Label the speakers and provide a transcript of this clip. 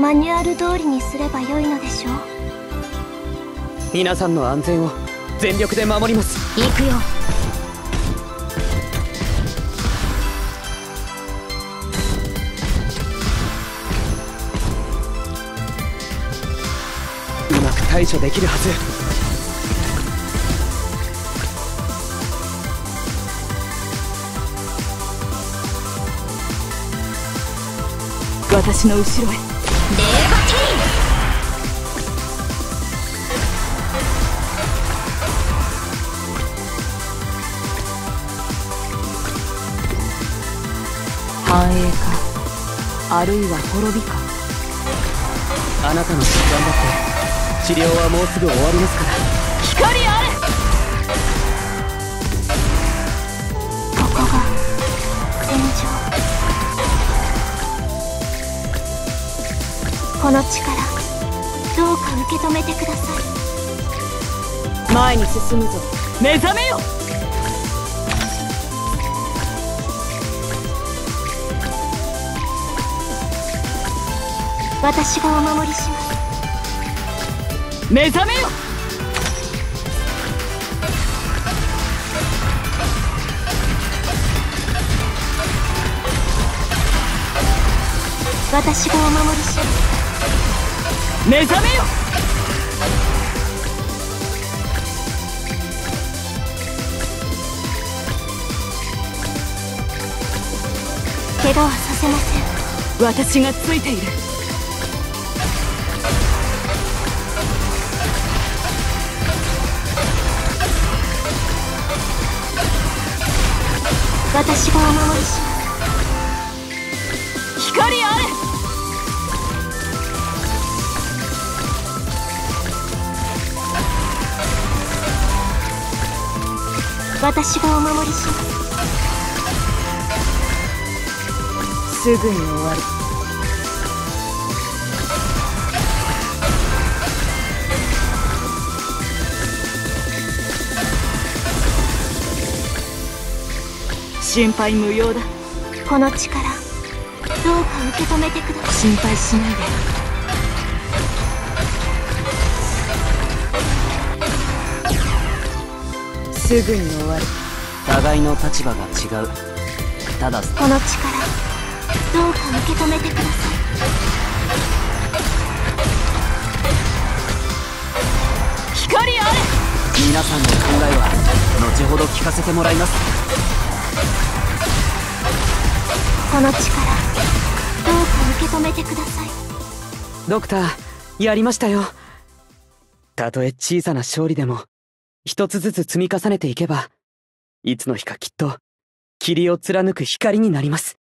Speaker 1: マニュアル通りにすればよいのでしょう。
Speaker 2: 皆さんの安全を全力で守ります。
Speaker 1: 行くよ。
Speaker 2: うまく対処できるはず。
Speaker 3: 私の後ろへ。レーバティ繁栄か、あるいは滅びか。
Speaker 2: あなたの頑張って治療はもうすぐ終わりますから。
Speaker 3: 光あれ。
Speaker 1: ここが戦場。この力どうか受け止めてください。
Speaker 3: 前に進むぞ。目覚めよ。
Speaker 1: 私がお守りします。
Speaker 3: 目覚めよ。
Speaker 1: 私がお守りします。
Speaker 3: 目覚めよ。
Speaker 1: 怪我はさせません。
Speaker 3: 私がついている。
Speaker 1: 私がお守りします。
Speaker 3: 光あれ。
Speaker 1: 私がお守りします。
Speaker 3: すぐに終わる。心配無用だ。
Speaker 1: この力どうか受け止めてください。
Speaker 3: 心配しないで。すぐに終わる。
Speaker 2: 互いの立場が違う。ただ
Speaker 1: この力どうか受け止めてください。
Speaker 3: 光あれ。
Speaker 2: 皆さんの考えは後ほど聞かせてもらいます。
Speaker 1: この力どうか受け止めてください。
Speaker 2: ドクター、やりましたよ。たとえ小さな勝利でも一つずつ積み重ねていけば、いつの日かきっと霧を貫く光になります。